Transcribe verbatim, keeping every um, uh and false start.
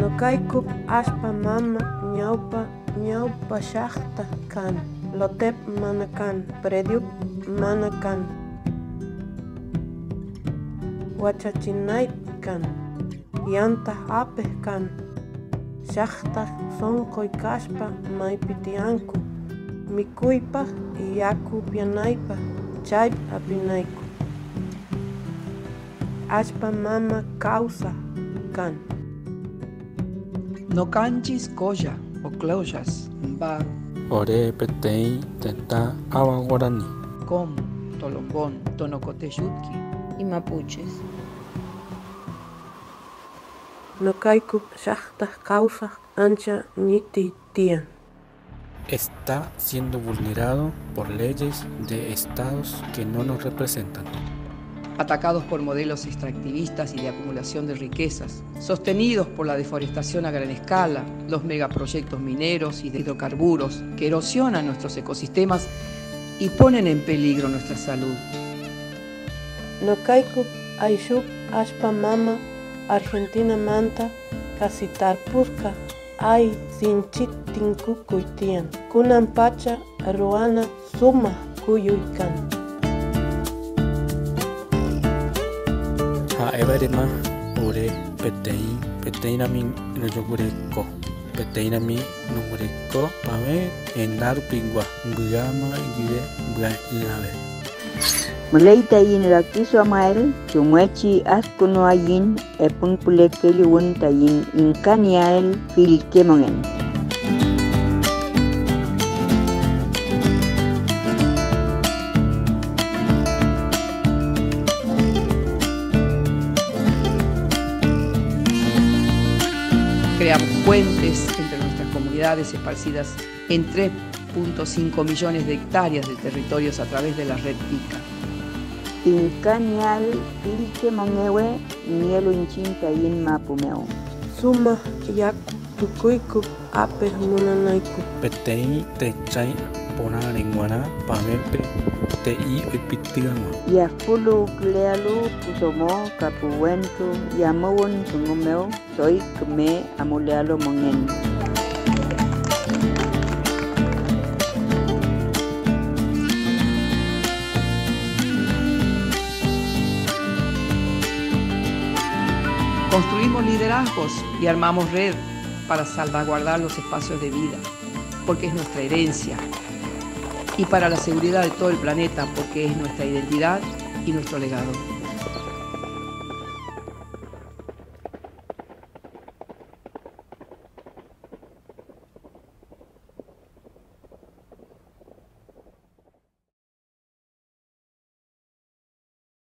Nokaikup ashpa mama ñawpa ñawpa llaqta kan. Lotep mana kan, prediup mana kan. Wachachinayp kan, yanta apej kan. Llaqta sonqoy kashpa maypi tiyanku. Mikuypaq yaku upyanaypaq chay apinayku. Ashpa mama kawsaq kan. No kanchis kolla o cloyas, ba, ore peteĩ teta ava guarani. com, tolongón, tonocoteyutki y mapuches. Nokaikup llaqta kawsaq ancha ñiti tiyan. Está siendo vulnerado por leyes de estados que no nos representan. Atacados por modelos extractivistas y de acumulación de riquezas, sostenidos por la deforestación a gran escala, los megaproyectos mineros y de hidrocarburos que erosionan nuestros ecosistemas y ponen en peligro nuestra salud. Nokaikup ayshup ashpa mama Argentina manta kasitarpusqa ay sinchit tinkukuy tiyan. Kunan pacha ruana sumaq kuyuy kan. Ha'évarema ore peteĩ peteĩrami rojovyreko. Peteĩrami noguereko pave endárupigua mbyáma guive mbya'y'ave. Muleytayin rakiso amael chumuechi askuno ayin epun pulekeliwun tayin inkaniael filkemongen. Creamos puentes entre nuestras comunidades esparcidas en tres punto cinco millones de hectáreas de territorios a través de la red Pica. Inkanial filkemongewe nielu inchintayin mapumeo. Sumaq yaku tukuykup apej munanayku. Peteĩ techay porãrẽguarã pavépe te'i oipytyag̃ua. Yafulu klealu pusomo kapuwentu yamowon tungumeo soy kme amulealo mongen. Construimos liderazgos y armamos red para salvaguardar los espacios de vida, porque es nuestra herencia, y para la seguridad de todo el planeta, porque es nuestra identidad y nuestro legado.